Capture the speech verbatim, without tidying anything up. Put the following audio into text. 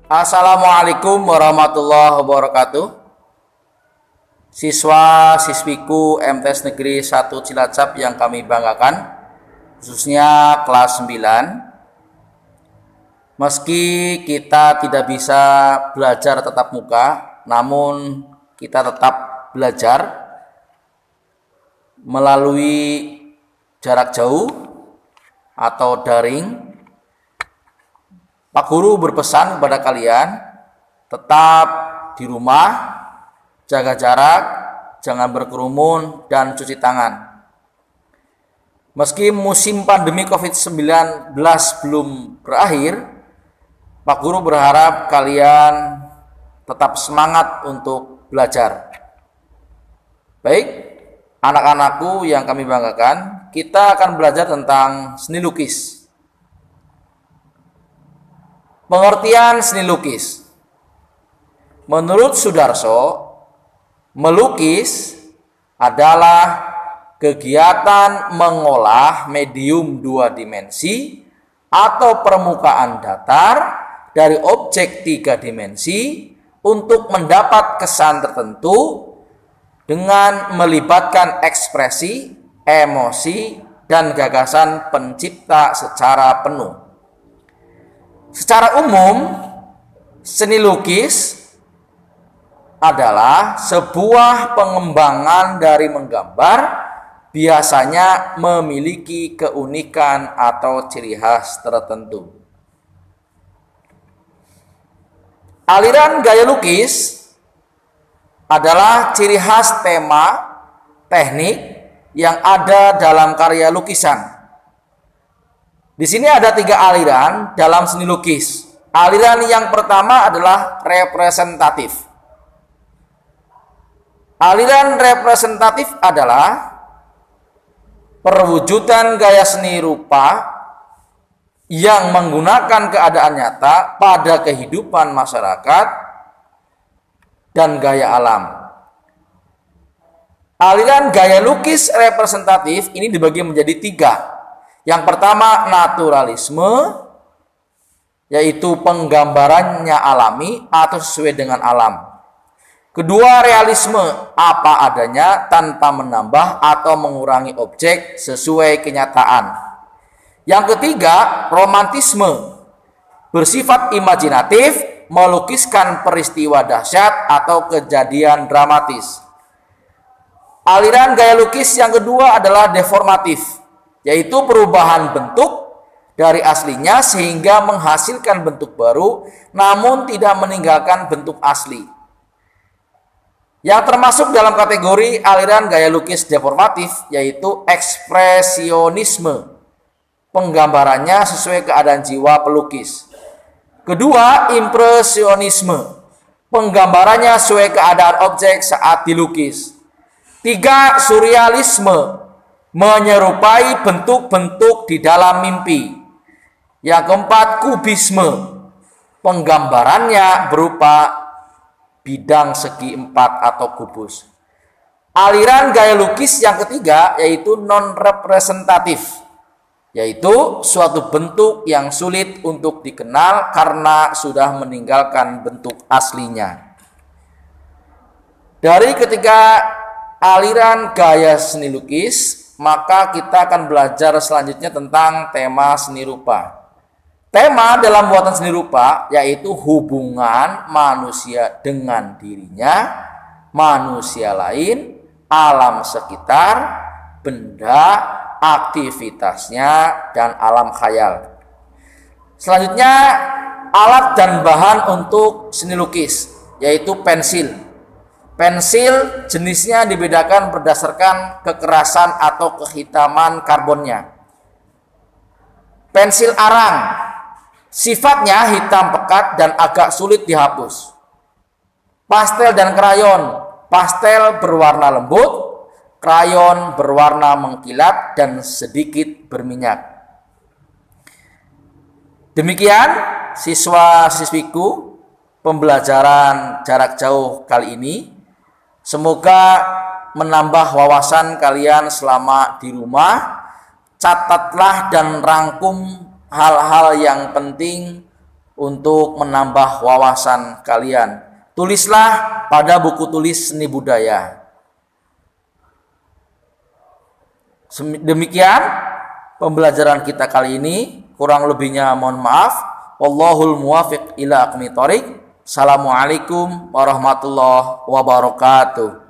Assalamualaikum warahmatullahi wabarakatuh. Siswa siswiku M T S Negeri satu Cilacap yang kami banggakan, khususnya kelas sembilan. Meski kita tidak bisa belajar tatap muka, namun kita tetap belajar melalui jarak jauh atau daring. Pak Guru berpesan kepada kalian, tetap di rumah, jaga jarak, jangan berkerumun, dan cuci tangan. Meski musim pandemi covid sembilan belas belum berakhir, Pak Guru berharap kalian tetap semangat untuk belajar. Baik, anak-anakku yang kami banggakan, kita akan belajar tentang seni lukis. Pengertian seni lukis. Menurut Sudarso, melukis adalah kegiatan mengolah medium dua dimensi atau permukaan datar dari objek tiga dimensi untuk mendapat kesan tertentu dengan melibatkan ekspresi, emosi, dan gagasan pencipta secara penuh. Secara umum, seni lukis adalah sebuah pengembangan dari menggambar, biasanya memiliki keunikan atau ciri khas tertentu. Aliran gaya lukis adalah ciri khas tema, teknik yang ada dalam karya lukisan. Di sini ada tiga aliran dalam seni lukis. Aliran yang pertama adalah representatif. Aliran representatif adalah perwujudan gaya seni rupa yang menggunakan keadaan nyata pada kehidupan masyarakat dan gaya alam. Aliran gaya lukis representatif ini dibagi menjadi tiga. Yang pertama, naturalisme, yaitu penggambarannya alami atau sesuai dengan alam. Kedua, realisme, apa adanya tanpa menambah atau mengurangi objek sesuai kenyataan. Yang ketiga, romantisme, bersifat imajinatif, melukiskan peristiwa dahsyat atau kejadian dramatis. Aliran gaya lukis yang kedua adalah deformatif, yaitu perubahan bentuk dari aslinya sehingga menghasilkan bentuk baru namun tidak meninggalkan bentuk asli. Yang termasuk dalam kategori aliran gaya lukis deformatif yaitu ekspresionisme. Penggambarannya sesuai keadaan jiwa pelukis. Kedua, impresionisme. Penggambarannya sesuai keadaan objek saat dilukis. Tiga, surrealisme. Menyerupai bentuk-bentuk di dalam mimpi. Yang keempat, kubisme. Penggambarannya berupa bidang segi empat atau kubus. Aliran gaya lukis yang ketiga yaitu non-representatif, yaitu suatu bentuk yang sulit untuk dikenal karena sudah meninggalkan bentuk aslinya. Dari ketiga aliran gaya seni lukis, maka kita akan belajar selanjutnya tentang tema seni rupa. Tema dalam buatan seni rupa yaitu hubungan manusia dengan dirinya, manusia lain, alam sekitar, benda, aktivitasnya, dan alam khayal. Selanjutnya, alat dan bahan untuk seni lukis yaitu pensil. Pensil jenisnya dibedakan berdasarkan kekerasan atau kehitaman karbonnya. Pensil arang, sifatnya hitam pekat dan agak sulit dihapus. Pastel dan krayon, pastel berwarna lembut, krayon berwarna mengkilat dan sedikit berminyak. Demikian siswa-siswiku pembelajaran jarak jauh kali ini. Semoga menambah wawasan kalian selama di rumah. Catatlah dan rangkum hal-hal yang penting untuk menambah wawasan kalian. Tulislah pada buku tulis seni budaya. Demikian pembelajaran kita kali ini. Kurang lebihnya mohon maaf. Wallahul muwafiq ila aqwamit thoriq. Assalamualaikum warahmatullahi wabarakatuh.